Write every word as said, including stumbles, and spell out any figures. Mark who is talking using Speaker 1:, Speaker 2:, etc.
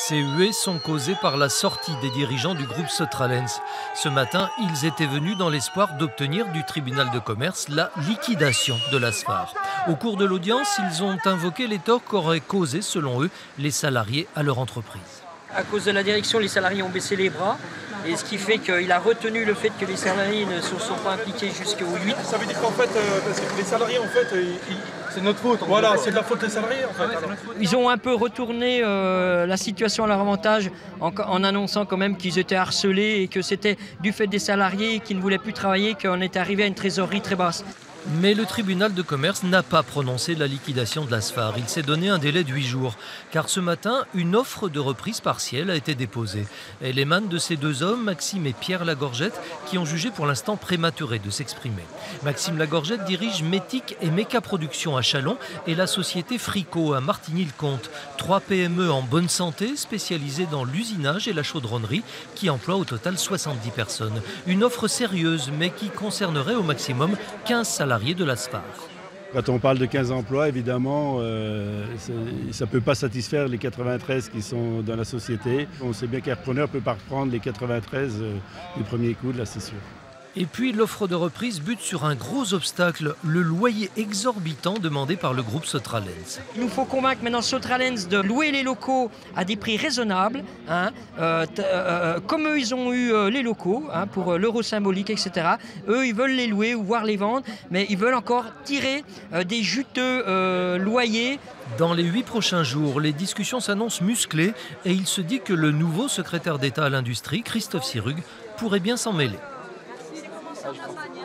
Speaker 1: Ces huées sont causées par la sortie des dirigeants du groupe Sotralens. Ce matin, ils étaient venus dans l'espoir d'obtenir du tribunal de commerce la liquidation de l'Asphar. Au cours de l'audience, ils ont invoqué les torts qu'auraient causés, selon eux, les salariés à leur entreprise.
Speaker 2: À cause de la direction, les salariés ont baissé les bras. Et ce qui fait qu'il a retenu le fait que les salariés ne se sont pas impliqués jusqu'au huit.
Speaker 3: Ça veut dire qu'en fait, euh, parce que les salariés, en fait, euh, ils... c'est notre faute. Voilà, c'est de la faute des salariés, en fait.
Speaker 2: Ils ont un peu retourné euh, la situation à leur avantage en, en annonçant quand même qu'ils étaient harcelés et que c'était du fait des salariés qui ne voulaient plus travailler qu'on était arrivé à une trésorerie très basse.
Speaker 1: Mais le tribunal de commerce n'a pas prononcé la liquidation de l'Asphar. Il s'est donné un délai de huit jours. Car ce matin, une offre de reprise partielle a été déposée. Elle émane de ces deux hommes, Maxime et Pierre Lagorgette, qui ont jugé pour l'instant prématuré de s'exprimer. Maxime Lagorgette dirige Métic et Méca Production à Châlons et la société Frico à Martigny-le-Comte. Trois P M E en bonne santé, spécialisées dans l'usinage et la chaudronnerie, qui emploient au total soixante-dix personnes. Une offre sérieuse, mais qui concernerait au maximum quinze salariés de l'Asphar.
Speaker 4: Quand on parle de quinze emplois, évidemment, euh, ça ne peut pas satisfaire les quatre-vingt-treize qui sont dans la société. On sait bien qu'un repreneur ne peut pas reprendre les quatre-vingt-treize euh, du premier coup, là c'est sûr.
Speaker 1: Et puis l'offre de reprise bute sur un gros obstacle, le loyer exorbitant demandé par le groupe Sotralens.
Speaker 2: Il nous faut convaincre maintenant Sotralens de louer les locaux à des prix raisonnables, hein, euh, euh, comme eux ils ont eu euh, les locaux hein, pour euh, l'euro symbolique, et cetera. Eux ils veulent les louer ou voir les vendre, mais ils veulent encore tirer euh, des juteux euh, loyers.
Speaker 1: Dans les huit prochains jours, les discussions s'annoncent musclées et il se dit que le nouveau secrétaire d'État à l'industrie, Christophe Sirugue, pourrait bien s'en mêler.